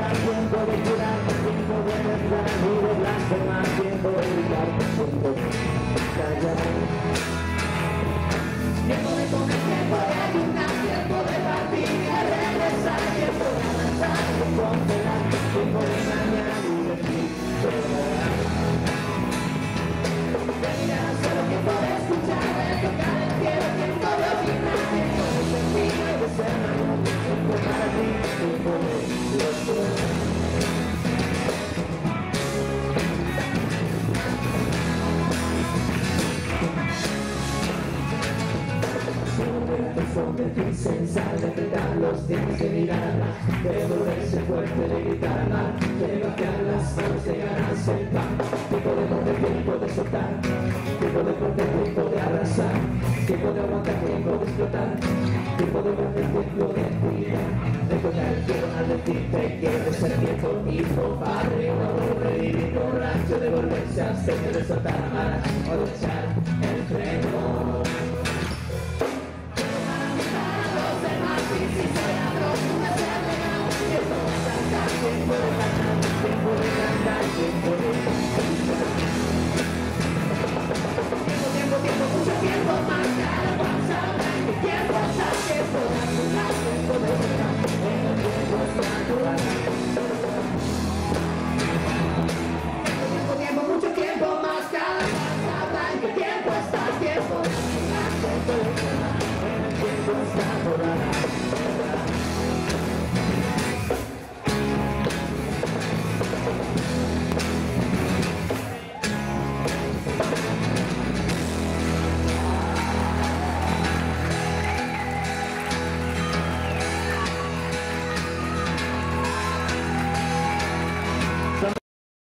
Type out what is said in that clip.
pensar, tiempo de curar, tiempo de verdad y de blasfemar, tiempo de gritar, tiempo de callar. Tiempo de comer, tiempo de ayunar, tiempo de partir y de regresar, tiempo de avanzar, de congelar, tiempo de mañana y de ti, solo tiempo de escuchar, de tocar el cielo, tiempo de opinar, tiempo de sentir y de ser mayor, tiempo para ti, tiempo de los convertirse en sal, de apretar los dientes, de mirar atrás, de volverse fuerte, de gritar mal, de vaciar las manos, de ganarse el pan, tiempo de morder, tiempo de soltar, tiempo de perder, tiempo de arrasar, tiempo de aguantar, tiempo de explotar, tiempo de perder, tiempo de cuidar, de tocar el cielo al decirte quiero ser viejo, hijo, padre, o aburrido, borracho, de volverse a hacer, de soltar a malas, o de echar el freno.